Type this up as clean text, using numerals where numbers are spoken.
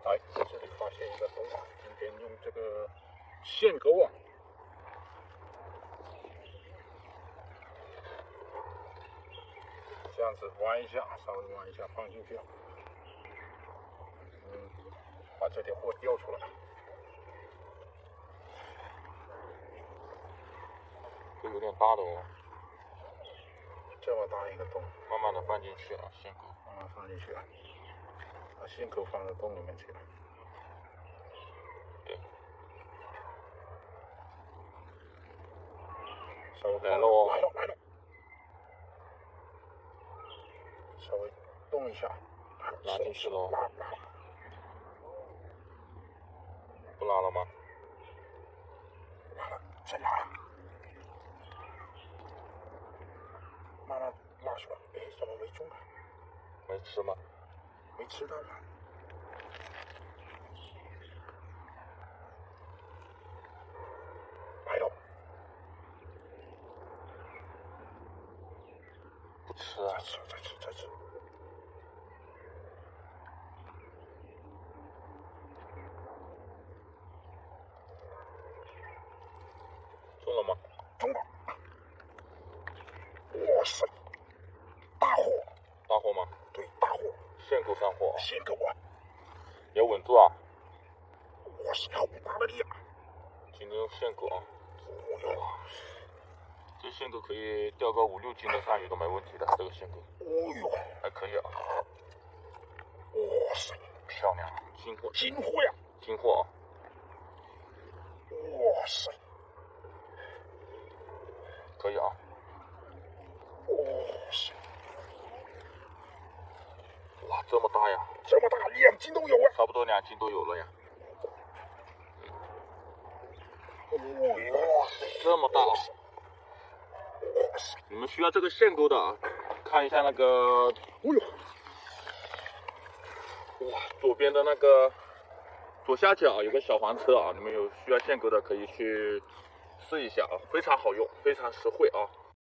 来，这里发现一个洞啊！今天用这个线钩啊，这样子弯一下，稍微弯一下放进去，把这条货钓出来。 这有点大的哦， 这么大一个洞， 慢慢的放进去啊，线钩慢慢放进去啊，把线钩放到洞里面去了。 对， 稍微来了哦， 来了，稍微动一下， 拉进去喽， 拉， 不拉了吗？ 拉了，再拉，慢慢拉出来。哎，怎么没中啊？ 没吃吗？ 没吃到吗？来了， 不吃啊， 再吃。 中了吗？ 中了！哇塞，大货！ 大货吗？ 对，大货！ 线钩上货， 线钩啊！ 你要稳住啊！ 哇塞，好大的力啊！ 今天用线钩啊！ 哦哟， 这线钩可以钓个5、6斤的鳝鱼都没问题的，这个线钩。 哦哟， 还可以啊！ 哇塞， 漂亮，金货， 金货呀！ 金货啊！ 哇塞， 可以啊！ 哇塞， 哇，这么大呀！ 这么大，2斤都有啊！ 差不多2斤都有了呀！ 哦哟， 这么大啊！你们需要这个线钩的啊，看一下那个， 哦哟， 哇，左边的那个左下角有个小黄车啊，你们有需要线钩的可以去试一下啊，非常好用，非常实惠啊。